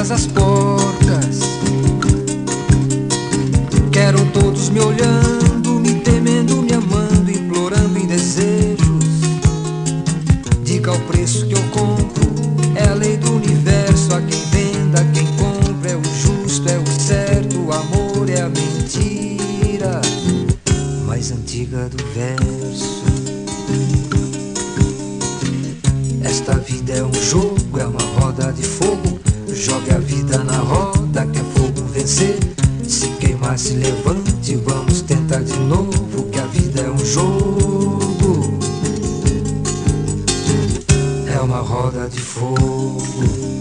abertas as portas. Quero todos me olhando, me temendo, me amando, implorando em desejos. Diga o preço que eu compro, é a lei do universo. A quem venda, quem compra, é o justo, é o certo. O amor é a mentira mais antiga do verso. Esta vida é um jogo, é uma roda de fogo. Jogue a vida na roda que é fogo vencer. Se queimar, se levante, vamos tentar de novo, que a vida é um jogo, é uma roda de fogo.